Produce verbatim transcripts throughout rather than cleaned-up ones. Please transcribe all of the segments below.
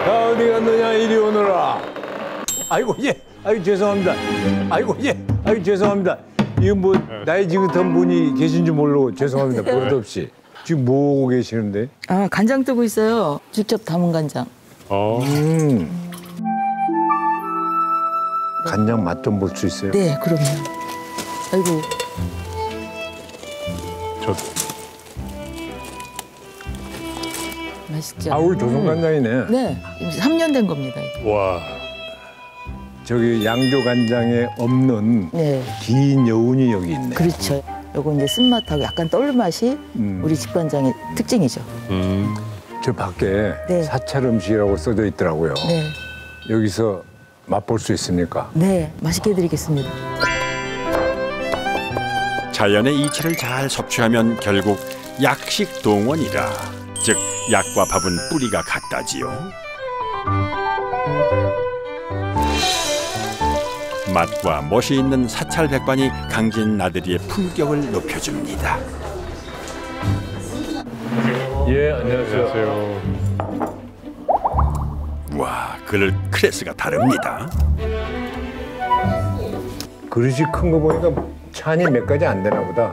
야, 어디 갔느냐, 이리 오너라. 아이고, 예. 아이고, 죄송합니다. 아이고, 예. 아이고, 죄송합니다. 이거 뭐, 나이 지긋한 분이 계신 줄 모르고 죄송합니다. 버릇없이. 지금 뭐 하고 계시는데? 아, 간장 뜨고 있어요. 직접 담은 간장. 어. 음. 간장 맛 좀 볼 수 있어요? 네, 그럼요. 아이고. 저 맛있죠? 아, 우리 조선간장이네. 네, 삼 년 된 겁니다. 와. 저기 양조 간장에 없는 네, 긴 여운이 여기 있네. 그렇죠. 요거 이제 쓴맛하고 약간 떨 맛이 음. 우리 집간장의 특징이죠. 음. 저 밖에 네. 사찰 음식이라고 써져 있더라고요. 네, 여기서 맛볼 수 있습니까? 네, 맛있게 해드리겠습니다. 자연의 이치를 잘 섭취하면 결국 약식 동원이라, 즉 약과 밥은 뿌리가 같다지요. 맛과 멋이 있는 사찰 백반이 강진 나들이의 품격을 높여줍니다. 예, 안녕하세요. 안녕하세요. 와, 그릇 클래스가 다릅니다. 그릇이 큰 거 보니까 찬이 몇 가지 안 되나 보다.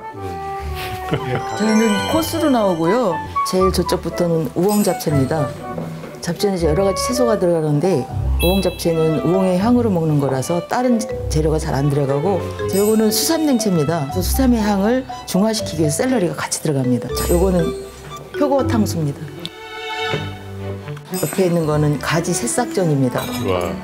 저희는 코스로 나오고요. 제일 저쪽부터는 우엉 잡채입니다. 잡채는 이제 여러 가지 채소가 들어가는데 우엉 잡채는 우엉의 향으로 먹는 거라서 다른 재료가 잘 안 들어가고, 자, 요거는 수삼냉채입니다. 그래서 수삼의 향을 중화시키기 위해서 샐러리가 같이 들어갑니다. 자, 요거는 표고탕수입니다. 옆에 있는 거는 가지 새싹전입니다. 와.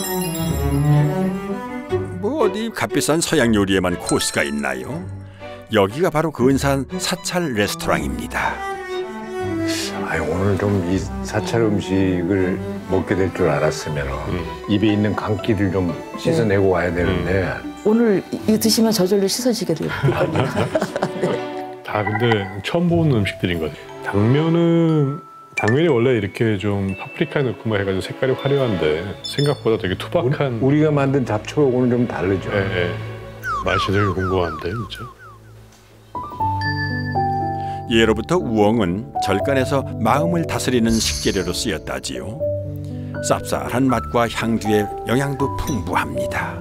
뭐 어디 값비싼 서양 요리에만 코스가 있나요? 여기가 바로 근사한 사찰 레스토랑입니다. 아, 오늘 좀 이 사찰 음식을 먹게 될 줄 알았으면 음. 입에 있는 감기를 좀 씻어내고 와야 되는데. 오늘 이거 드시면 저절로 씻어지게 될 겁니다. 다 근데 처음 보는 음식들인 것 같아요. 당면은 당면이 원래 이렇게 좀 파프리카 넣고 막 해가지고 색깔이 화려한데 생각보다 되게 투박한. 우리, 우리가 만든 잡초하고는 좀 다르죠. 예, 예. 맛이 되게 궁금한데 진짜. 예로부터 우엉은 절간에서 마음을 다스리는 식재료로 쓰였다지요. 쌉쌀한 맛과 향주의 영양도 풍부합니다.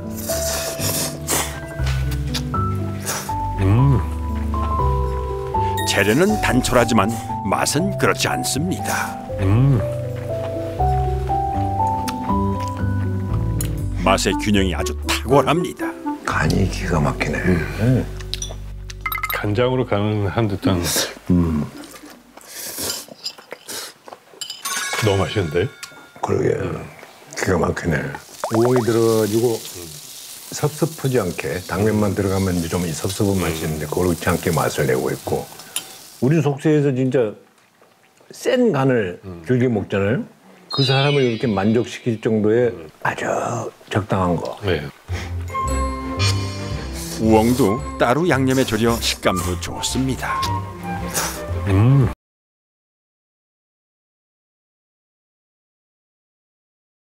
음. 재료는 단촐하지만 맛은 그렇지 않습니다. 음. 맛의 균형이 아주 탁월합니다. 간이 기가 막히네. 음. 간장으로 가는 한 듯한. 음. 너무 맛있는데? 그러게. 기가 막히네. 우엉이 들어가지고 섭섭하지 않게 당면만 들어가면 이제 좀 이 섭섭한 맛이 있는데 그렇지 않게 맛을 내고 있고, 우리 속세에서 진짜 센 간을 음. 즐겨 먹잖아요. 그 사람을 이렇게 만족시킬 정도의 아주 적당한 거. 네. 우엉도 따로 양념에 절여 식감도 좋습니다. 음.